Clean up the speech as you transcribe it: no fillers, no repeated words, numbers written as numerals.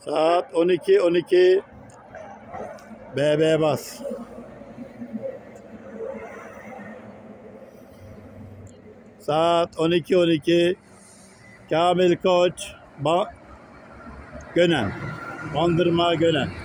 Saat 12:12. BB bas. Saat 12:12. Kamil Koç, Gönen. Bandırma Gönen.